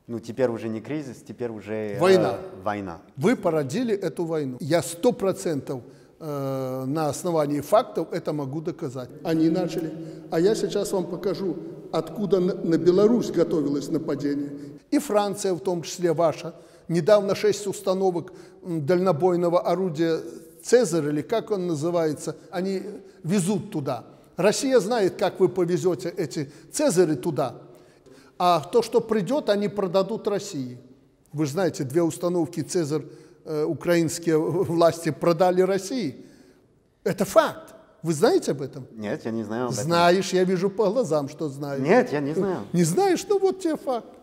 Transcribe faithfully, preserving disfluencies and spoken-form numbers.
Ну, теперь уже не кризис, теперь уже война. Э, война. Вы породили эту войну. Я сто процентов э, на основании фактов это могу доказать. Они начали. А я сейчас вам покажу, откуда на, на Беларусь готовилось нападение. И Франция, в том числе ваша. Недавно шесть установок дальнобойного орудия «Цезарь», или как он называется, они везут туда. Россия знает, как вы повезете эти «Цезари» туда. А то, что придет, они продадут России. Вы же знаете, две установки «Цезарь» э, украинские власти продали России. Это факт. Вы знаете об этом? Нет, я не знаю об этом. Знаешь, я вижу по глазам, что знаешь. Нет, я не знаю. Не знаешь? Ну вот тебе факт.